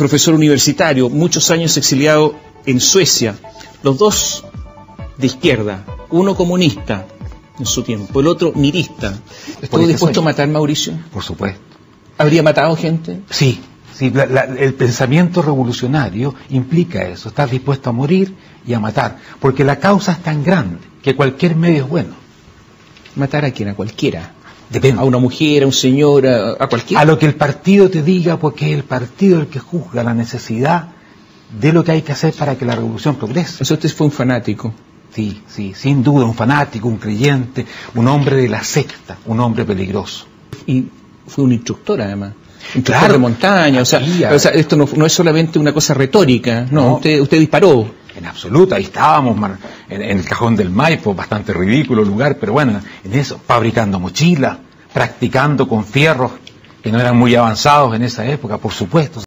profesor universitario, muchos años exiliado en Suecia, los dos de izquierda, uno comunista en su tiempo, el otro mirista. ¿Estuvo dispuesto a matar, Mauricio? Por supuesto. ¿Habría matado gente? Sí, sí, el pensamiento revolucionario implica eso, estar dispuesto a morir y a matar, porque la causa es tan grande que cualquier medio es bueno. ¿Matar a quién? ¿A cualquiera? Depende. ¿A una mujer, a un señor, a cualquiera? A lo que el partido te diga, porque es el partido el que juzga la necesidad de lo que hay que hacer para que la revolución progrese. Eso usted fue un fanático. Sí, sí, sin duda, un fanático, un creyente, un hombre de la secta, un hombre peligroso. Y fue un instructor, además. Instructor Claro, de montaña, o sea, esto no es solamente una cosa retórica, no. Usted disparó. En absoluto, ahí estábamos, en el Cajón del Maipo, bastante ridículo lugar, pero bueno, en eso, fabricando mochilas, practicando con fierros que no eran muy avanzados en esa época, por supuesto.